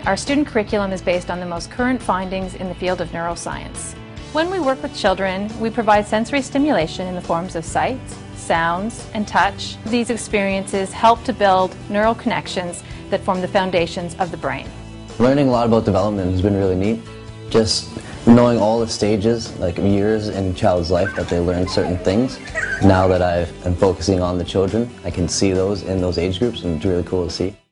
Our student curriculum is based on the most current findings in the field of neuroscience. When we work with children, we provide sensory stimulation in the forms of sights, sounds, and touch. These experiences help to build neural connections that form the foundations of the brain. Learning a lot about development has been really neat. Just knowing all the stages, like years in a child's life that they learn certain things. Now that I'm focusing on the children, I can see those in those age groups, and it's really cool to see.